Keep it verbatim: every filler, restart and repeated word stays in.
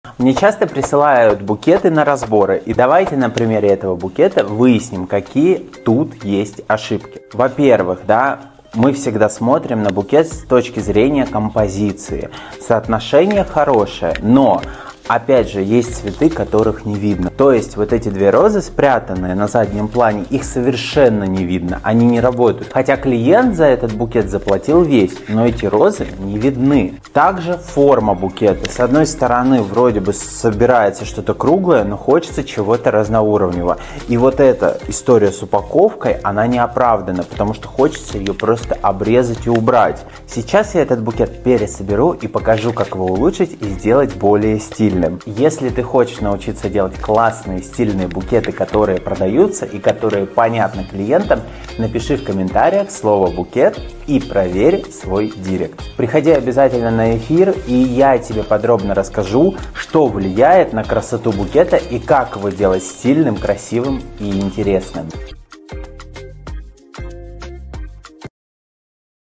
Мне часто присылают букеты на разборы, и давайте на примере этого букета выясним, какие тут есть ошибки. Во-первых, да, мы всегда смотрим на букет с точки зрения композиции. Соотношение хорошее, но опять же, есть цветы, которых не видно. То есть вот эти две розы, спрятанные на заднем плане, их совершенно не видно, они не работают. Хотя клиент за этот букет заплатил весь, но эти розы не видны. Также форма букета. С одной стороны, вроде бы собирается что-то круглое, но хочется чего-то разноуровневого. И вот эта история с упаковкой, она не оправдана, потому что хочется ее просто обрезать и убрать. Сейчас я этот букет пересоберу и покажу, как его улучшить и сделать более стильным. Если ты хочешь научиться делать классные стильные букеты, которые продаются и которые понятны клиентам, напиши в комментариях слово «букет» и проверь свой директ. приходи обязательно на эфир, и я тебе подробно расскажу, что влияет на красоту букета и как его делать стильным, красивым и интересным.